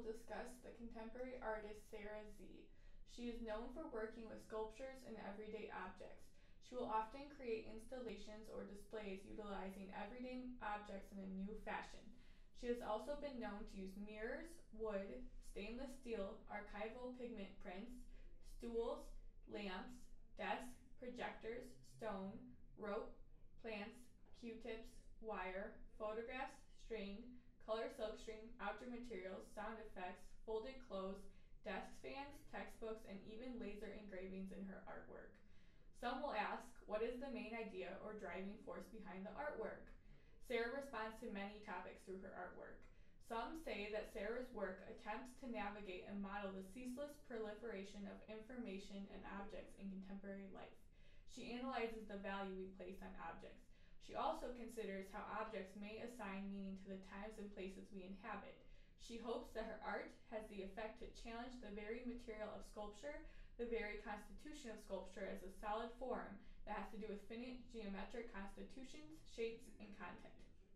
discuss the contemporary artist Sarah Z. She is known for working with sculptures and everyday objects. She will often create installations or displays utilizing everyday objects in a new fashion. She has also been known to use mirrors, wood, stainless steel, archival pigment prints, stools, lamps, desks, projectors, stone, rope, plants, Q-tips, wire, photographs, string, color silkstring, outdoor materials, sound effects, folded clothes, desk fans, textbooks, and even laser engravings in her artwork. Some will ask, what is the main idea or driving force behind the artwork? Sarah responds to many topics through her artwork. Some say that Sarah's work attempts to navigate and model the ceaseless proliferation of information and objects in contemporary life. She analyzes the value we place on objects. She also considers how objects may assign meaning to the times and places we inhabit. She hopes that her art has the effect to challenge the very material of sculpture, the very constitution of sculpture as a solid form that has to do with finite geometric constitutions, shapes, and content.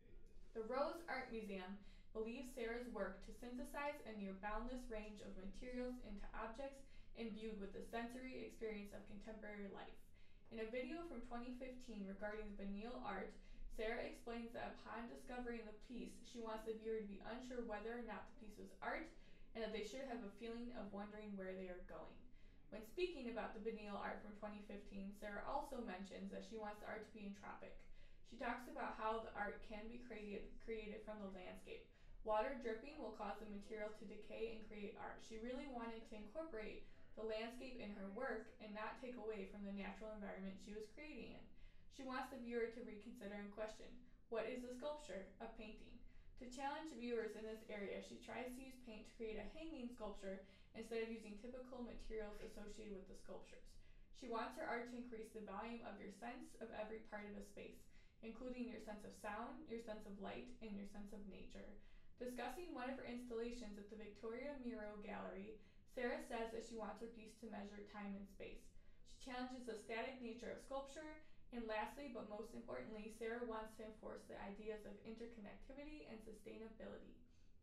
The Rose Art Museum believes Sarah's work to synthesize a near boundless range of materials into objects imbued with the sensory experience of contemporary life. In a video from 2015 regarding the Benil art, Sarah explains that upon discovering the piece, she wants the viewer to be unsure whether or not the piece was art, and that they should have a feeling of wondering where they are going. When speaking about the Benil art from 2015, Sarah also mentions that she wants the art to be entropic. She talks about how the art can be created from the landscape. Water dripping will cause the material to decay and create art. She really wanted to incorporate the landscape in her work and not take away from the natural environment she was creating in. She wants the viewer to reconsider and question, what is a sculpture? A painting. To challenge viewers in this area, she tries to use paint to create a hanging sculpture instead of using typical materials associated with the sculptures. She wants her art to increase the volume of your sense of every part of a space, including your sense of sound, your sense of light, and your sense of nature. Discussing one of her installations at the Victoria Miro Gallery, Sarah says that she wants her piece to measure time and space. She challenges the static nature of sculpture, and lastly, but most importantly, Sarah wants to enforce the ideas of interconnectivity and sustainability.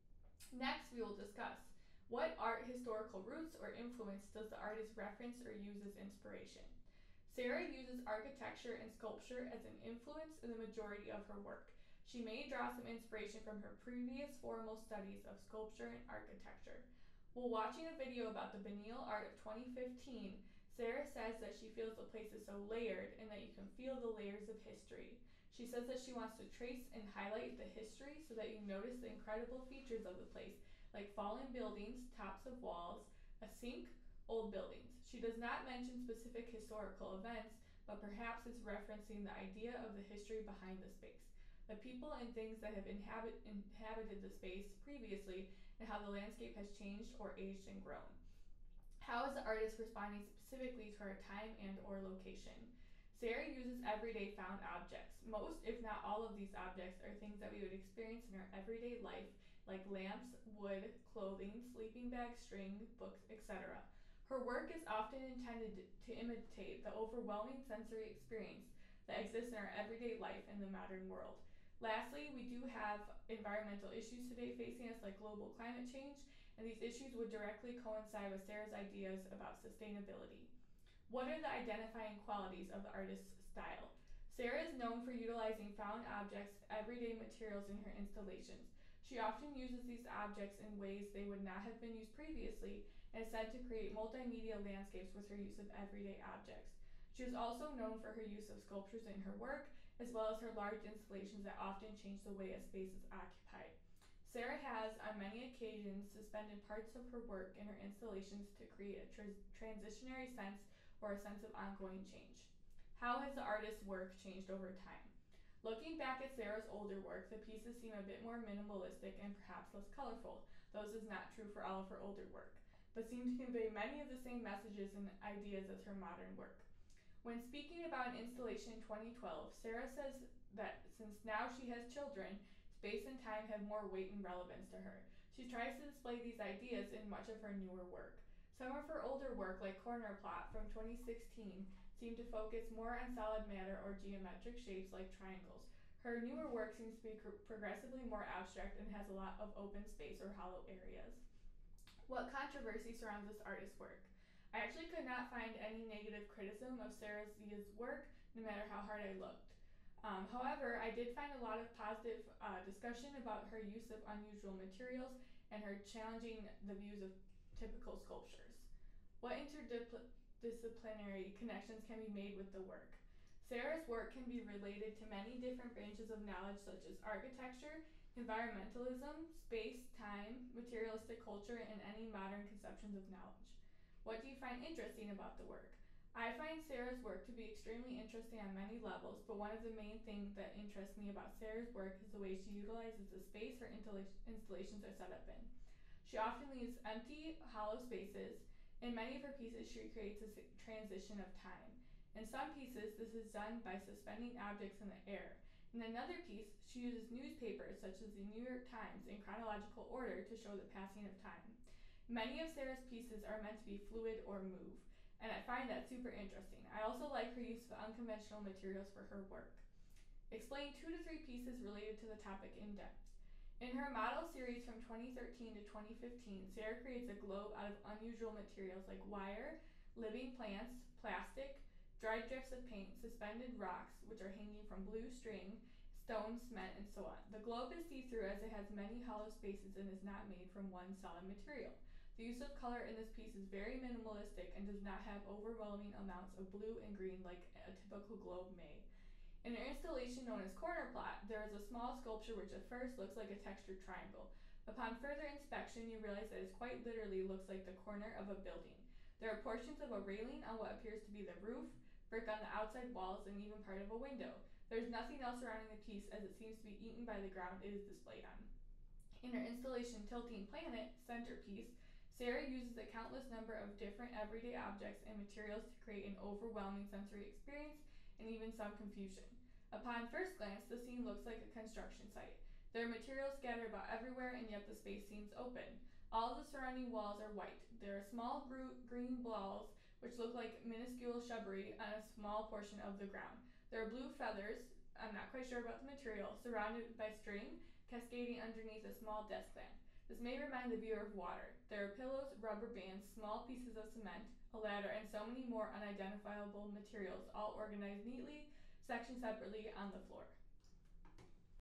Next, we will discuss what art historical roots or influence does the artist reference or use as inspiration. Sarah uses architecture and sculpture as an influence in the majority of her work. She may draw some inspiration from her previous formal studies of sculpture and architecture. While watching a video about the Benil art of 2015, Sarah says that she feels the place is so layered and that you can feel the layers of history. She says that she wants to trace and highlight the history so that you notice the incredible features of the place, like fallen buildings, tops of walls, a sink, old buildings. She does not mention specific historical events, but perhaps it's referencing the idea of the history behind the space, the people and things that have inhabited the space previously, and how the landscape has changed or aged and grown. How is the artist responding specifically to her time and or location? Sarah uses everyday found objects. Most, if not all of these objects are things that we would experience in our everyday life, like lamps, wood, clothing, sleeping bags, string, books, etc. Her work is often intended to imitate the overwhelming sensory experience that exists in our everyday life in the modern world. Lastly, we do have environmental issues today facing us, like global climate change, and these issues would directly coincide with Sarah's ideas about sustainability. What are the identifying qualities of the artist's style? Sarah is known for utilizing found objects, everyday materials in her installations. She often uses these objects in ways they would not have been used previously, and is said to create multimedia landscapes with her use of everyday objects. She is also known for her use of sculptures in her work, as well as her large installations that often change the way a space is occupied. Sarah has, on many occasions, suspended parts of her work in her installations to create a transitionary sense or a sense of ongoing change. How has the artist's work changed over time? Looking back at Sarah's older work, the pieces seem a bit more minimalistic and perhaps less colorful, though this is not true for all of her older work, but seem to convey many of the same messages and ideas as her modern work. When speaking about an installation in 2012, Sarah says that since now she has children, space and time have more weight and relevance to her. She tries to display these ideas in much of her newer work. Some of her older work, like Corner Plot from 2016, seem to focus more on solid matter or geometric shapes like triangles. Her newer work seems to be progressively more abstract and has a lot of open space or hollow areas. What controversy surrounds this artist's work? I actually could not find any negative criticism of Sarah Zia's work, no matter how hard I looked. However, I did find a lot of positive discussion about her use of unusual materials and her challenging the views of typical sculptures. What interdisciplinary connections can be made with the work? Sarah's work can be related to many different branches of knowledge such as architecture, environmentalism, space, time, materialistic culture, and any modern conceptions of knowledge. What do you find interesting about the work? I find Sarah's work to be extremely interesting on many levels, but one of the main things that interests me about Sarah's work is the way she utilizes the space her installations are set up in. She often leaves empty, hollow spaces. In many of her pieces, she creates a transition of time. In some pieces, this is done by suspending objects in the air. In another piece, she uses newspapers such as the New York Times in chronological order to show the passing of time. Many of Sarah's pieces are meant to be fluid or move, and I find that super interesting. I also like her use of unconventional materials for her work. Explain 2 to 3 pieces related to the topic in depth. In her model series from 2013 to 2015, Sarah creates a globe out of unusual materials like wire, living plants, plastic, dried drifts of paint, suspended rocks, which are hanging from blue string, stone, cement, and so on. The globe is see-through as it has many hollow spaces and is not made from one solid material. The use of color in this piece is very minimalistic and does not have overwhelming amounts of blue and green like a typical globe may. In her installation known as Corner Plot, there is a small sculpture which at first looks like a textured triangle. Upon further inspection, you realize that it quite literally looks like the corner of a building. There are portions of a railing on what appears to be the roof, brick on the outside walls, and even part of a window. There is nothing else surrounding the piece as it seems to be eaten by the ground it is displayed on. In her installation Tilting Planet centerpiece, Sarah uses a countless number of different everyday objects and materials to create an overwhelming sensory experience and even some confusion. Upon first glance, the scene looks like a construction site. There are materials scattered about everywhere, and yet the space seems open. All of the surrounding walls are white. There are small green balls which look like minuscule shrubbery on a small portion of the ground. There are blue feathers, I'm not quite sure about the material, surrounded by string, cascading underneath a small desk lamp. This may remind the viewer of water. There are pillows, rubber bands, small pieces of cement, a ladder, and so many more unidentifiable materials, all organized neatly, sectioned separately on the floor.